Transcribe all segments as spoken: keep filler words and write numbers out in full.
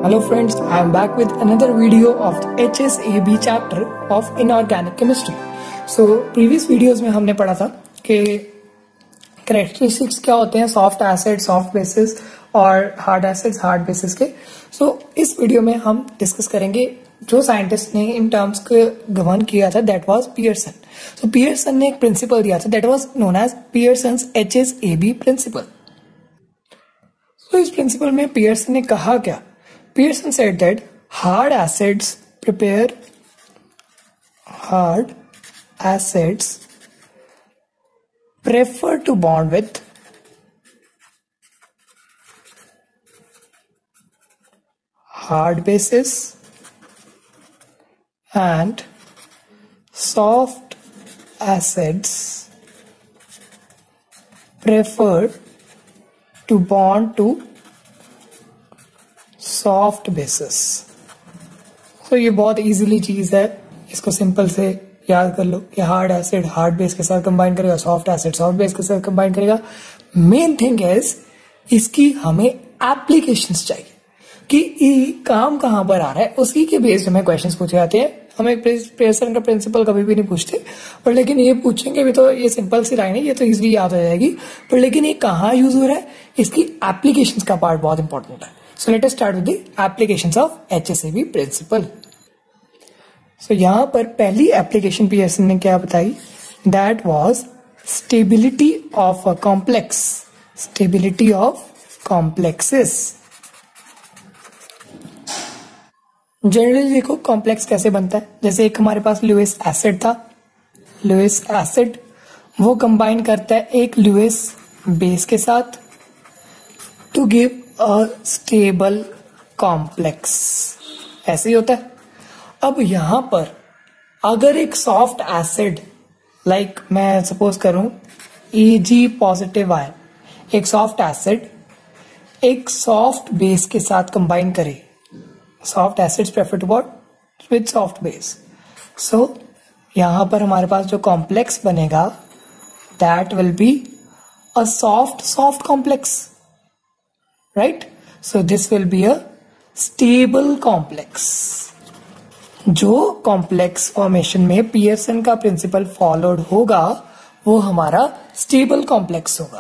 Hello friends, I am back with another video of the H S A B chapter of Inorganic Chemistry. So previous videos में हमने पढ़ा था कि characteristics क्या होते हैं सॉफ्ट एसिड, सॉफ्ट बेसिस और हार्ड एसिड्स, हार्ड बेसिस के. सो so, इस वीडियो में हम डिस्कस करेंगे जो साइंटिस्ट ने इन टर्म्स को गवर्न किया था, that was Pearson. So Pearson ने एक प्रिंसिपल दिया था that was known as Pearson's H S A B principle. So इस प्रिंसिपल में पियर्सन ने कहा क्या? Pearson said that hard acids prepare hard acids prefer to bond with hard bases and soft acids prefer to bond to soft bases. तो ये बहुत easily चीज है, इसको सिंपल से याद कर लो कि हार्ड एसिड हार्ड बेस के साथ कंबाइन करेगा, सॉफ्ट एसिड सॉफ्ट बेस के साथ कंबाइन करेगा. मेन थिंग इज इसकी हमें एप्लीकेशंस चाहिए कि ये काम कहां पर आ रहा है, उसी के बेस्ड हमें क्वेश्चंस पूछे जाते हैं. हमें पियर्सन का प्रिंसिपल कभी भी नहीं पूछते, पर लेकिन ये पूछेंगे भी तो ये सिंपल सी लाइन है, ये तो इजीली याद हो जाएगी. पर लेकिन ये कहाँ यूज हो रहा है, इसकी एप्लीकेशंस का पार्ट बहुत इंपॉर्टेंट है. So let us start with the applications of H S A B principle. So यहाँ पर पहली एप्लीकेशन पियर्सन ने क्या बताई? That was stability of a complex. Stability of complexes. Generally देखो कॉम्प्लेक्स कैसे बनता है, जैसे एक हमारे पास लुईस एसिड था. लुईस एसिड वो कंबाइन करता है एक लुईस बेस के साथ to give a stable complex. ऐसे ही होता है. अब यहां पर अगर एक सॉफ्ट एसिड लाइक मैं सपोज करूं ए जी पॉजिटिव आयन, एक सॉफ्ट एसिड एक सॉफ्ट बेस के साथ कंबाइन करे. Soft acids prefer to bond with soft base. सो यहां पर हमारे पास जो कॉम्प्लेक्स बनेगा that will be a soft soft complex. Right? So this will be a stable complex. जो कॉम्प्लेक्स फॉर्मेशन में पियर्सन का प्रिंसिपल फॉलोड होगा वो हमारा स्टेबल कॉम्प्लेक्स होगा.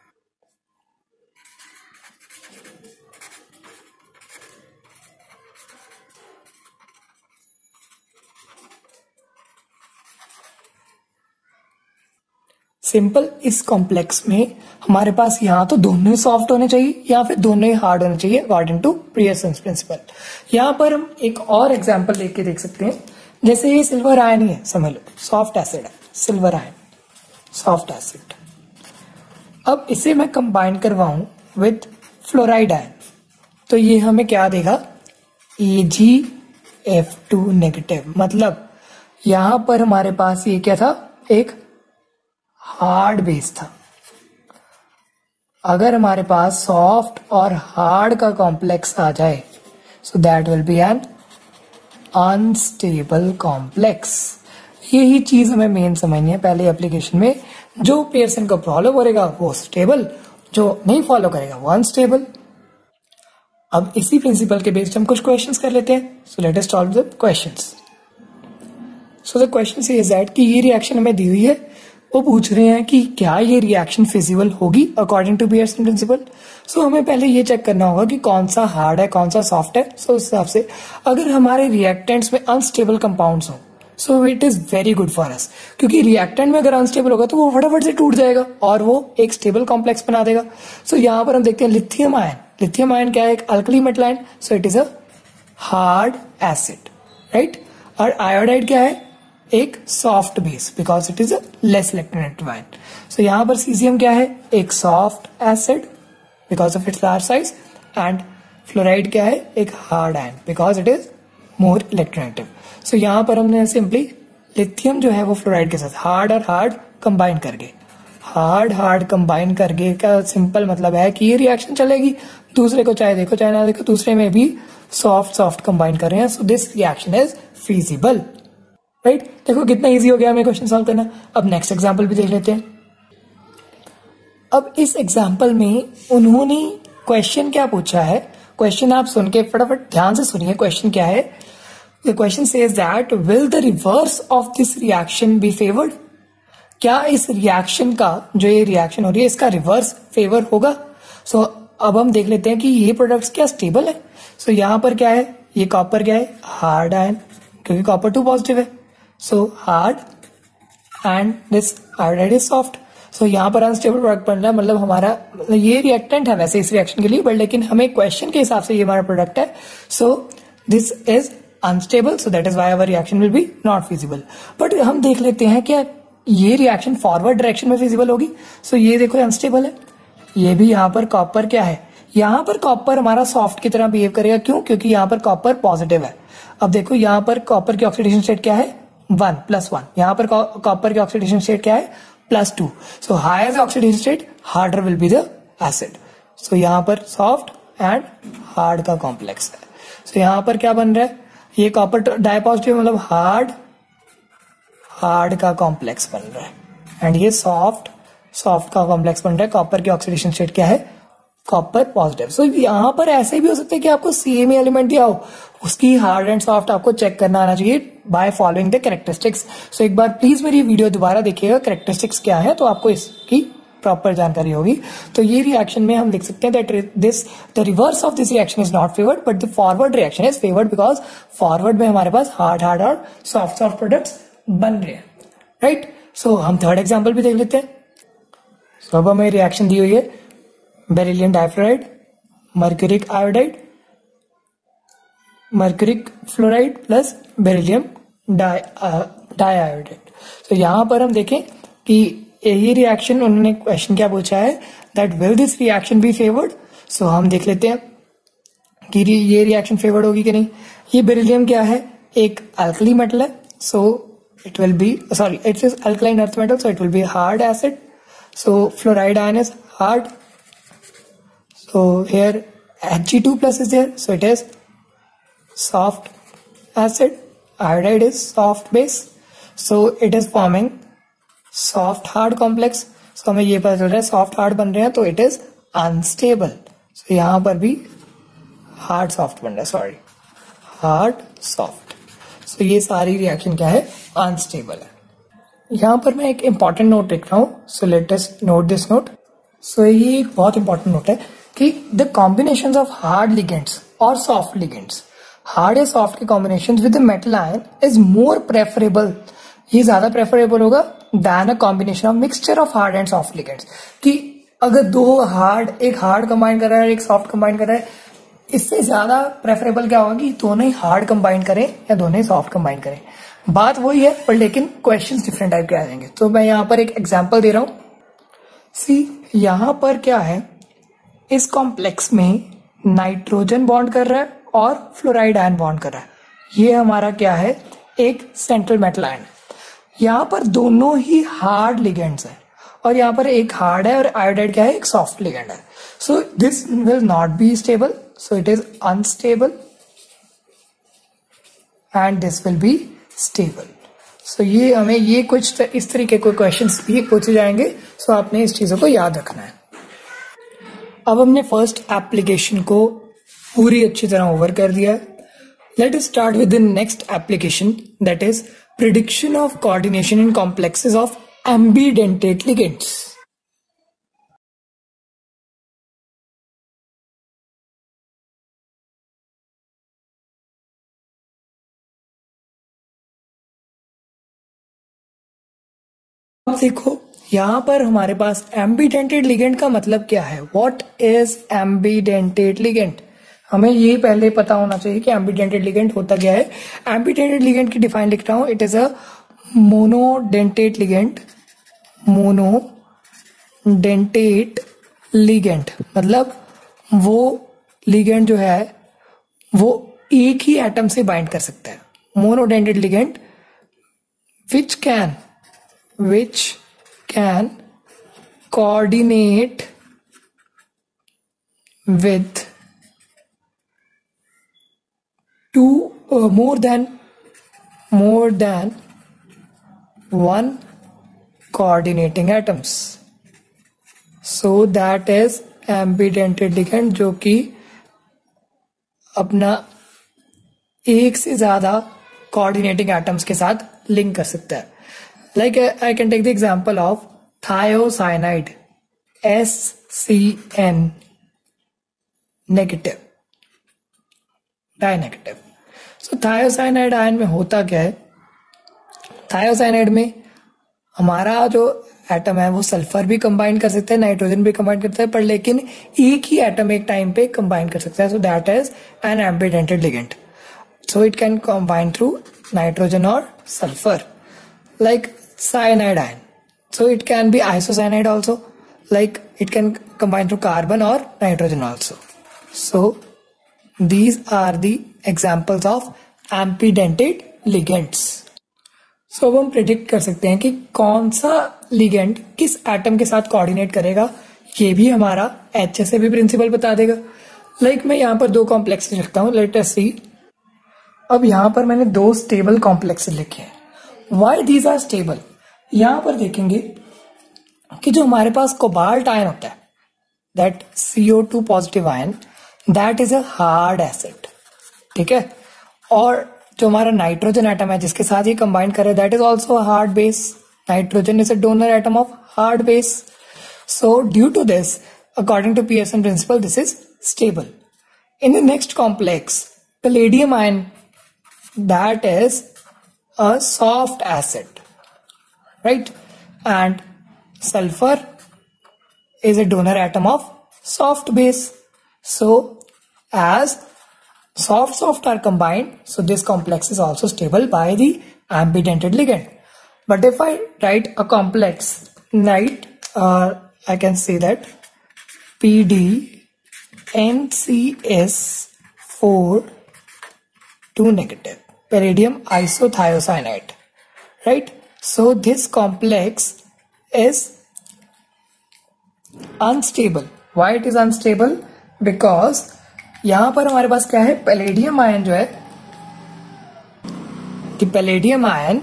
सिंपल इस कॉम्प्लेक्स में हमारे पास यहां तो दोनों ही सॉफ्ट होने चाहिए या फिर दोनों ही हार्ड होने चाहिए अकॉर्डिंग टू पियर्सन्स प्रिंसिपल. यहां पर हम एक और एग्जांपल लेके देख सकते हैं. जैसे ये सिल्वर आयन ही है, समझ लो सॉफ्ट एसिड है, सिल्वर आयन सॉफ्ट एसिड. अब इसे मैं कंबाइन करवाऊं विद फ्लोराइड आयन तो ये हमें क्या देगा? A G F two negative. मतलब यहां पर हमारे पास ये क्या था, एक हार्ड बेस था. अगर हमारे पास सॉफ्ट और हार्ड का कॉम्प्लेक्स आ जाए so that will be an unstable complex. यही चीज हमें मेन समझनी है पहले एप्लीकेशन में. जो पियर्सन को फॉलो करेगा वो स्टेबल, जो नहीं फॉलो करेगा वो अनस्टेबल. अब इसी प्रिंसिपल के बेस्ड हम कुछ क्वेश्चंस कर लेते हैं. So let us solve the questions. So the question is that कि ये रिएक्शन हमें दी हुई है, वो पूछ रहे हैं कि क्या ये रिएक्शन फिजिबल होगी according to Pearson principle. So हमें पहले ये चेक करना होगा कि कौन सा हार्ड है कौन सा सॉफ्ट है. सो so, उस हिसाब से अगर हमारे रिएक्टेंट्स में अनस्टेबल कंपाउंड्स हो so it is very good for us, क्योंकि रिएक्टेंट में अगर अनस्टेबल होगा तो वो फटाफट से टूट जाएगा और वो एक स्टेबल कॉम्प्लेक्स बना देगा. सो so, यहाँ पर हम देखते हैं लिथियम आयन. लिथियम आयन क्या है? एक alkali metal ion. So it is a hard acid, right. और आयोडाइड क्या है? एक soft base because it is a less electronegative ion. So यहां पर सीजियम क्या है? एक soft acid because of its large size. And fluoride क्या है? एक hard ion because it is more electronegative. So यहां पर हमने सिंपली लिथियम जो है वो फ्लोराइड के साथ हार्ड और हार्ड कंबाइन करके हार्ड हार्ड कंबाइन करके का सिंपल मतलब है कि ये रिएक्शन चलेगी. दूसरे को चाहे देखो चाहे ना देखो, दूसरे में भी सॉफ्ट सॉफ्ट कंबाइन कर रहे हैं. So this reaction is feasible, right. देखो कितना इजी हो गया हमें क्वेश्चन सॉल्व करना. अब नेक्स्ट एग्जांपल भी देख लेते हैं. अब इस एग्जाम्पल में उन्होंने क्वेश्चन क्या पूछा है, क्वेश्चन आप सुन के फटाफट ध्यान से सुनिए, क्वेश्चन क्या है। The question says that will the reverse of this reaction be favoured. क्या इस रिएक्शन का, जो ये रिएक्शन हो रही है, इसका रिवर्स फेवर होगा? सो so, अब हम देख लेते हैं कि ये प्रोडक्ट्स क्या स्टेबल है। सो so, यहां पर क्या है, ये कॉपर क्या है, हार्ड आयन, क्योंकि कॉपर टू पॉजिटिव है, so hard, and this iodide is soft. So यहाँ पर अनस्टेबल प्रोडक्ट बन रहा है, मतलब हमारा ये रिएक्टेंट है वैसे इस रिएक्शन के लिए, बट लेकिन हमें क्वेश्चन के हिसाब से ये हमारा प्रोडक्ट है। So this is unstable, so that is why our reaction will be not feasible. But हम देख लेते हैं क्या ये रिएक्शन फॉरवर्ड डायरेक्शन में फिजिबल होगी। सो so, ये देखो अनस्टेबल है, ये भी यहाँ पर कॉपर क्या है, यहाँ पर कॉपर हमारा सॉफ्ट की तरह बिहेव करेगा। क्यों? क्योंकि यहाँ पर कॉपर पॉजिटिव है। अब देखो यहाँ पर कॉपर की ऑक्सीडेशन स्टेट क्या है, वन प्लस वन। यहाँ पर कॉपर की ऑक्सीडेशन स्टेट क्या है, plus two. So higher the oxidation state harder will be the acid. So यहाँ पर सॉफ्ट एंड हार्ड का कॉम्प्लेक्स है। सो so, यहाँ पर क्या बन रहा है, ये कॉपर डाइपॉजिटिव मतलब हार्ड हार्ड का कॉम्प्लेक्स बन रहा है, एंड ये सॉफ्ट सॉफ्ट का कॉम्प्लेक्स बन रहा है। कॉपर की ऑक्सीडेशन स्टेट क्या है, कॉपर पॉजिटिव। सो यहाँ पर ऐसे भी हो सकता है कि आपको सेम ही एलिमेंट दिया हो, उसकी हार्ड एंड सॉफ्ट आपको चेक करना आना चाहिए by following the characteristics. So एक बार प्लीज मेरी वीडियो दोबारा देखिएगा, कैरेक्टरिस्टिक्स क्या है, तो आपको इसकी प्रॉपर जानकारी होगी। तो ये रिएक्शन में हम लिख सकते हैं that this the reverse of this reaction is not favoured but the forward reaction is favoured, because forward में हमारे पास हार्ड हार्ड और सॉफ्ट सॉफ्ट प्रोडक्ट्स बन रहे हैं, राइट। सो हम थर्ड एग्जाम्पल भी देख लेते हैं। सो so, अब हमें रिएक्शन दी हुई है, beryllium difluoride, mercuric iodide, mercuric fluoride plus beryllium di diiodide. तो यहां पर हम देखें कि यही रिएक्शन, उन्होंने क्वेश्चन क्या पूछा है, that will this reaction be favoured. So हम देख लेते हैं कि ये रिएक्शन फेवर्ड होगी कि नहीं। ये बेरिलियम क्या है, एक अल्कली मेटल है, सो it will be, sorry, it is alkaline earth metal, so it will be hard acid. So fluoride ion is hard, so here H G two plus is there, so it is soft acid. Iodide is soft base, so it is forming soft hard complex. So हमें ये पता चल रहा है soft hard बन रहे हैं, तो it is unstable. So यहाँ पर भी hard soft बन रहा है, sorry, hard soft. सो so, ये सारी रिएक्शन क्या है, अनस्टेबल है। यहां पर मैं एक इंपॉर्टेंट नोट लिख रहा हूं, so let us note this note. So ये एक बहुत इंपॉर्टेंट नोट है कि the combination of hard ligands और सॉफ्ट लिगेंड्स, हार्ड या सॉफ्ट के combination with the metal ion is more preferable, ये ज्यादा प्रेफरेबल होगा than a combination of mixture of hard and soft ligands. कि अगर दो हार्ड, एक हार्ड कंबाइन कर रहा है, एक सॉफ्ट कंबाइन कर रहा है, इससे ज्यादा प्रेफरेबल क्या होगा कि दोनों ही हार्ड कंबाइन करें या दोनों ही सॉफ्ट कंबाइन करें। बात वही है, पर लेकिन क्वेश्चंस डिफरेंट टाइप के आ जाएंगे। तो मैं यहाँ पर एक एग्जांपल दे रहा हूं। सी यहाँ पर क्या है, इस कॉम्प्लेक्स में नाइट्रोजन बॉन्ड कर रहा है और फ्लोराइड आयन बॉन्ड कर रहा है। ये हमारा क्या है, एक सेंट्रल मेटल आयन। यहाँ पर दोनों ही हार्ड लिगेंड्स है, और यहाँ पर एक हार्ड है और आयोडाइड क्या है, एक सॉफ्ट लिगेंड है। So this will not be stable, so it is unstable and this will be stable. so ये हमें ये कुछ इस तरीके के क्वेश्चंस भी पूछे जाएंगे, so आपने इस चीजों को याद रखना है। अब हमने फर्स्ट एप्लीकेशन को पूरी अच्छी तरह ओवर कर दिया है। Let us start with the next application, that is prediction of coordination in complexes of ambidentate ligands. देखो यहां पर हमारे पास एम्बीडेंटेड लिगेंड का मतलब क्या है, व्हाट इज एम्बीडेंटेड लिगेंड। हमें ये पहले पता होना चाहिए कि एम्बीडेंटेड लिगेंड होता क्या है। एम्बीडेंटेड लिगेंड की डिफाइन लिख रहा हूं, it is a monodentate ligand. Monodentate ligand मतलब वो लिगेंड जो है वो एक ही एटम से बाइंड कर सकता है। Monodentate ligand which can which can coordinate with two uh, more than more than one coordinating atoms, so that is ambidentate ligand, जो कि अपना एक से ज्यादा कोऑर्डिनेटिंग एटम्स के साथ लिंक कर सकता है. Like I can take the example of thiocyanate, S C N negative, di negative. So thiocyanate ion में होता क्या है, थायोसाइनाइड में हमारा जो एटम है वो सल्फर भी कंबाइन कर सकता है, नाइट्रोजन भी कंबाइन करता है, पर लेकिन एक ही एटम एक टाइम पे कंबाइन कर सकता है. So that is an ambidentate ligand. So it can combine through nitrogen और sulfur, like cyanide ion. So it can be isocyanide also, like it can combine through carbon or nitrogen also. So these are the examples of ambidentate ligands. So अब हम predict कर सकते हैं कि कौन सा ligand किस एटम के साथ कोऑर्डिनेट करेगा, ये भी हमारा H S A B principle बता देगा. लाइक like मैं यहाँ पर दो कॉम्प्लेक्सेस लिखता हूँ, लेट अस सी. अब यहां पर मैंने दो स्टेबल कॉम्प्लेक्सेस लिखे हैं. वाई दीज आर स्टेबल, यहां पर देखेंगे कि जो हमारे पास कोबाल्ट आयन होता है, that C O two positive ion, that is a hard acid. ठीक है. और जो हमारा नाइट्रोजन एटम है जिसके साथ ये कंबाइन करे, that is also hard base. Nitrogen is a donor atom of hard base. So due to this, according to Pearson principle, this is stable. In the next complex, palladium ion, that is a soft acid, right? And sulfur is a donor atom of soft base. So as soft soft are combined, so this complex is also stable by the ambidentate ligand. But if I write a complex, right, uh, I can say that P D N C S four two negative, palladium isothiocyanate, right? So this complex is unstable. Why it is unstable? Because यहां पर हमारे पास क्या है, palladium ion जो है, the palladium ion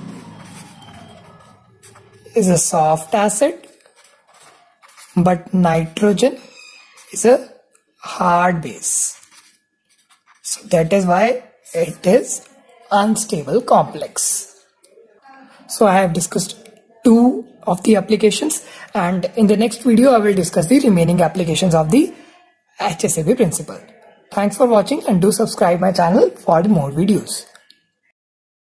is a soft acid, but nitrogen is a hard base. So that is why it is unstable complex. So I have discussed two of the applications, and in the next video I will discuss the remaining applications of the H S A B principle. Thanks for watching, and do subscribe my channel for more videos.